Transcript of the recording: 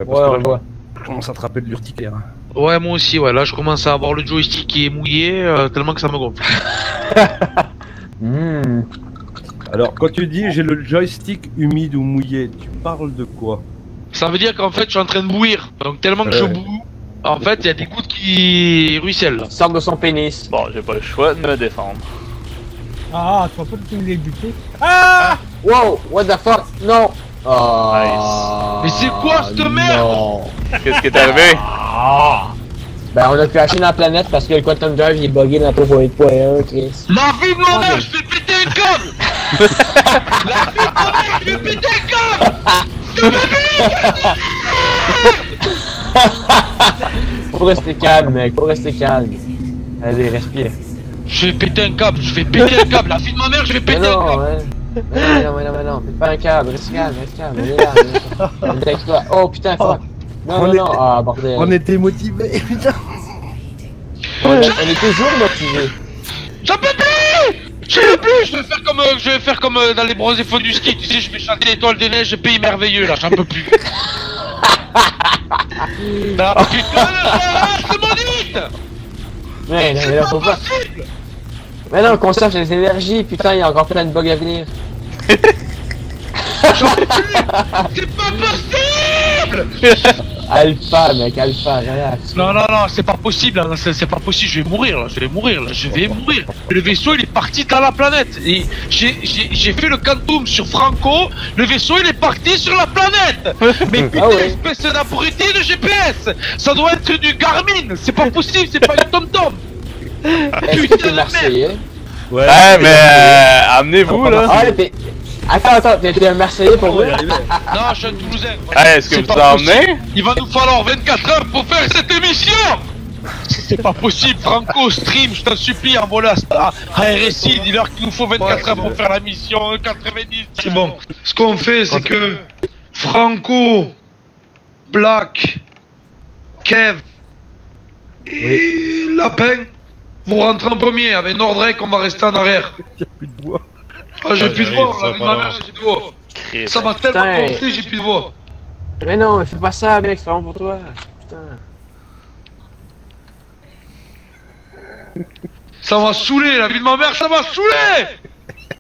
Ouais, on le voit. Je commence à attraper de l'urticaire. Ouais, moi aussi, ouais. Là, je commence à avoir le joystick qui est mouillé tellement que ça me gonfle. Alors, quand tu dis j'ai le joystick humide ou mouillé, tu parles de quoi? Ça veut dire qu'en fait, je suis en train de bouillir. Donc, tellement que je boue, en fait, il y a des gouttes qui ruissellent. Là. Sort de son pénis. Bon, j'ai pas le choix de me défendre. Ah, tu vas pas te les buter. Ah! Wow, what the fuck? Non! Oh, Mais c'est quoi cette merde? Non. Qu'est-ce qui est arrivé? Ben, on a crashé dans la planète parce que le Quantum Drive il est bugué dans la 3.8.1, Chris. La vie de ma mère, je vais péter un câble! La vie de ma mère, je vais péter un câble! Faut rester calme, mec, faut rester calme. Allez, respire. Je vais péter un câble, je vais péter un câble! La vie de ma mère, je vais Mais péter un non, câble! ouais. Mais non, fais pas un câble, reste calme, on est là, on est avec toi. Oh putain, fuck. Non, ah bordel. On était motivés, putain. On est toujours motivés. J'en peux plus! J'en peux plus! Je vais faire comme dans les bronzés fonds du ski, tu sais, je vais chanter l'étoile des neiges, pays merveilleux là, j'en peux plus. Non, putain, c'est mon hit! Mais non, faut pas. Mais non, conserve les énergies, putain, il y a encore plein de bugs à venir. J'en peux plus! C'est pas possible! Alpha, mec, alpha, relax. Non, c'est pas possible, là, c'est pas possible, je vais mourir là, je vais mourir. Le vaisseau il est parti dans la planète. Et j'ai fait le quantum sur Franco, le vaisseau il est parti sur la planète. Mais putain, espèce d'abruti de GPS, ça doit être du Garmin, c'est pas possible, c'est pas du TomTom. Est-ce que t'es Marseillais? Ouais, mais amenez-vous là. Ah, t'es... Attends, t'es un Marseillais pour vrai? Non, je suis un Toulousain. Est-ce que vous en emmenez? Il va nous falloir 24 heures pour faire cette émission. C'est pas possible, Franco, stream, je t'en supplie, envoie à RSI, dis-leur qu'il nous faut 24 heures pour faire la mission 90. C'est bon, ce qu'on fait, c'est que Franco, Black, Kev et Lapin, vous rentrez en premier, avec Nordrek, on va rester en arrière. Y'a plus de bois. Ah, j'ai plus de voix, la vie de ma mère, j'ai plus de voix. Ça m'a tellement gonflé, j'ai plus de voix. Mais non, fais pas ça, mec, c'est vraiment pour toi. Putain. Ça m'a saoulé, la vie de ma mère, ça m'a saoulé!